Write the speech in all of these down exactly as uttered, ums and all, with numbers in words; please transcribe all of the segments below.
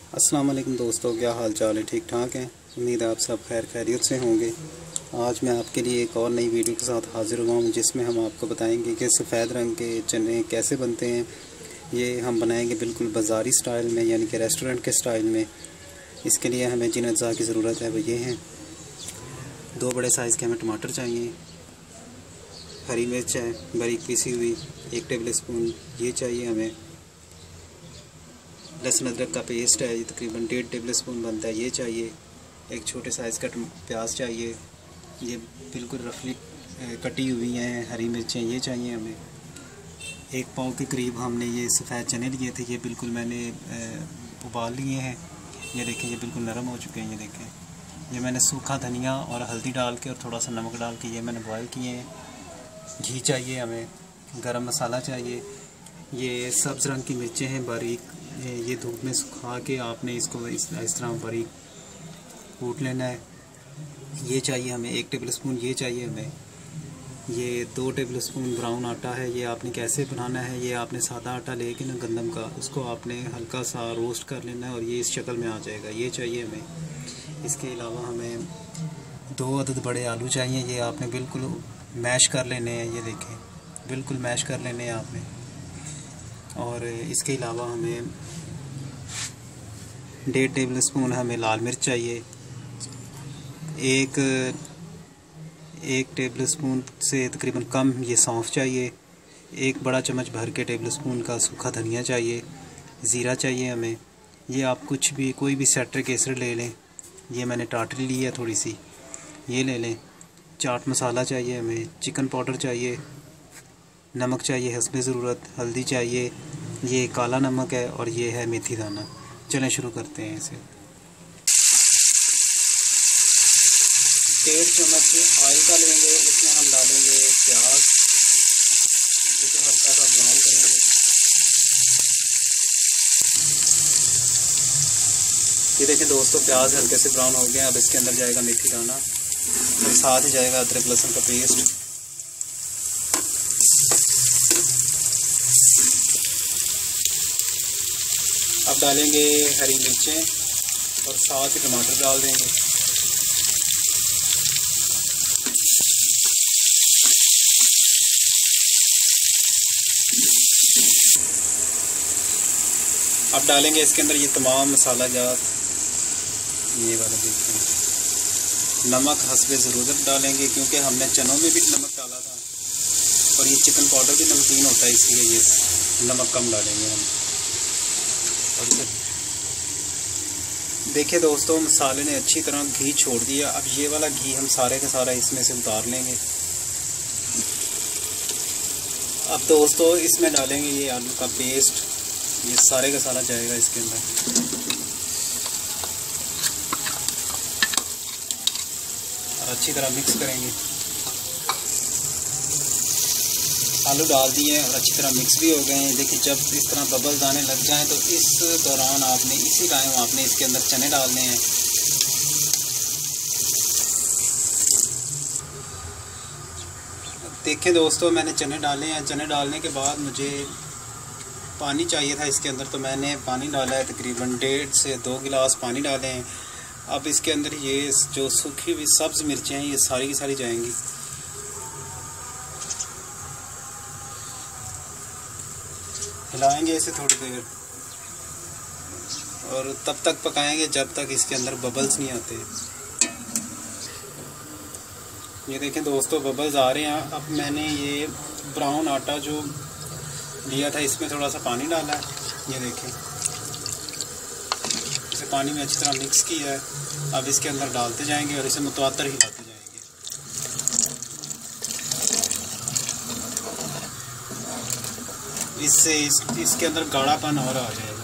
अस्सलाम वालेकुम दोस्तों, क्या हाल चाल है? ठीक ठाक हैं। उम्मीद है आप सब खैर खैरियत से होंगे। आज मैं आपके लिए एक और नई वीडियो के साथ हाज़िर हुआ हूँ, जिसमें हम आपको बताएंगे कि सफ़ेद रंग के चने कैसे बनते हैं। ये हम बनाएंगे बिल्कुल बाज़ारी स्टाइल में, यानी कि रेस्टोरेंट के स्टाइल में। इसके लिए हमें जिन अज्जा की ज़रूरत है वो ये हैं। दो बड़े साइज़ के हमें टमाटर चाहिए, हरी मिर्च है बारीक पीसी हुई एक टेबल स्पून ये चाहिए हमें। लहसुन अदरक का पेस्ट है, ये तकरीबन डेढ़ टेबल स्पून बनता है, ये चाहिए। एक छोटे साइज़ का प्याज चाहिए, ये बिल्कुल रफली कटी हुई हैं। हरी मिर्चें ये चाहिए हमें। एक पाव के करीब हमने ये सफ़ेद चने लिए थे, ये बिल्कुल मैंने उबाल लिए हैं। ये देखें, ये बिल्कुल नरम हो चुके हैं। ये देखें, ये मैंने सूखा धनिया और हल्दी डाल के और थोड़ा सा नमक डाल के ये मैंने बॉयल किए हैं। घी चाहिए हमें, गरम मसाला चाहिए। ये सब्ज़ रंग की मिर्चें हैं बारीक, ये धूप में सुखा के आपने इसको इस, इस तरह बारीक कूट लेना है। ये चाहिए हमें एक टेबल स्पून, ये चाहिए हमें। ये दो टेबल स्पून ब्राउन आटा है। ये आपने कैसे बनाना है, ये आपने सादा आटा लेके ना गंदम का, उसको आपने हल्का सा रोस्ट कर लेना है और ये इस शक्ल में आ जाएगा। ये चाहिए हमें। इसके अलावा हमें दो अदद बड़े आलू चाहिए, ये आपने बिल्कुल मैश कर लेने हैं। ये देखें, बिल्कुल मैश कर लेने हैं आपने। और इसके अलावा हमें डेढ़ टेबल स्पून हमें लाल मिर्च चाहिए। एक एक टेबल स्पून से तकरीबन कम ये सौंफ चाहिए। एक बड़ा चम्मच भर के टेबल स्पून का सूखा धनिया चाहिए। ज़ीरा चाहिए हमें। ये आप कुछ भी कोई भी सेटर केसर ले लें, ये मैंने टाटरी ली है थोड़ी सी, ये ले लें। चाट मसाला चाहिए हमें, चिकन पाउडर चाहिए, नमक चाहिए हस्बे ज़रूरत, हल्दी चाहिए, ये काला नमक है और ये है मेथी दाना। चलें शुरू करते हैं इसे। डेढ़ चम्मच ऑयल का लेंगे, इसमें हम डालेंगे प्याज, इसे हल्का सा ब्राउन करेंगे। ये देखें दोस्तों, प्याज हल्के से ब्राउन हो गया। अब इसके अंदर जाएगा मेथी दाना और साथ ही जाएगा अदरक लहसुन का पेस्ट। अब डालेंगे हरी मिर्चें और साथ ही टमाटर डाल देंगे। अब डालेंगे इसके अंदर ये तमाम मसाला जात, ये वाला देखें। नमक हस्बे ज़रूरत डालेंगे, क्योंकि हमने चनों में भी नमक डाला था और ये चिकन पाउडर भी नमकीन होता है, इसलिए ये नमक कम डालेंगे हम। और देखिए दोस्तों, मसाले ने अच्छी तरह घी छोड़ दिया। अब ये वाला घी हम सारे का सारा इसमें से उतार लेंगे। अब दोस्तों इसमें डालेंगे ये आलू का पेस्ट, ये सारे का सारा जाएगा इसके अंदर और अच्छी तरह मिक्स करेंगे। आलू डाल दिए हैं और अच्छी तरह मिक्स भी हो गए हैं। देखिए, जब इस तरह बबल्स आने लग जाएं तो इस दौरान आपने इसी टाइम आपने इसके अंदर चने डालने हैं। देखें दोस्तों, मैंने चने डाले हैं। चने डालने के बाद मुझे पानी चाहिए था इसके अंदर, तो मैंने पानी डाला है, तकरीबन डेढ़ से दो गिलास पानी डाले हैं। अब इसके अंदर ये जो सूखी हुई सब्ज़ मिर्चें हैं, ये सारी की सारी जाएंगी। हिलाएंगे इसे थोड़ी देर और तब तक पकाएंगे जब तक इसके अंदर बबल्स नहीं आते। ये देखें दोस्तों, बबल्स आ रहे हैं। अब मैंने ये ब्राउन आटा जो लिया था, इसमें थोड़ा सा पानी डाला है। ये देखें, इसे पानी में अच्छी तरह मिक्स किया है। अब इसके अंदर डालते जाएंगे और इसे मुतवातर हिलाते जाएंगे। इससे इस, इसके अंदर गाढ़ापन और आ जाएगा।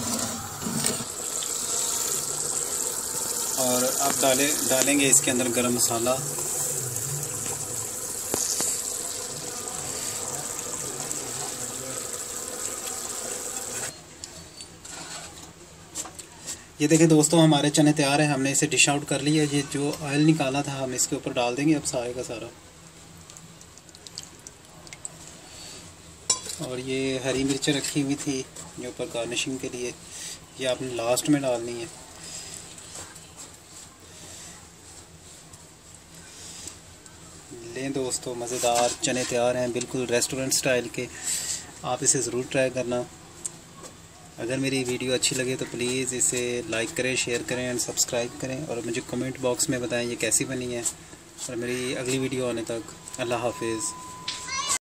और अब डाले डालेंगे इसके अंदर गरम मसाला, ये देखें दोस्तों, हमारे चने तैयार हैं। हमने इसे डिश आउट कर लिया। ये जो ऑयल निकाला था हम इसके ऊपर डाल देंगे अब सारे का सारा। और ये हरी मिर्चें रखी हुई थी जो ऊपर गार्निशिंग के लिए, ये आपने लास्ट में डालनी है। लें दोस्तों, मज़ेदार चने तैयार हैं, बिल्कुल रेस्टोरेंट स्टाइल के। आप इसे ज़रूर ट्राई करना। अगर मेरी वीडियो अच्छी लगे तो प्लीज़ इसे लाइक करें, शेयर करें एंड सब्सक्राइब करें, और मुझे कमेंट बॉक्स में बताएं ये कैसी बनी है। और मेरी अगली वीडियो आने तक अल्लाह हाफिज़।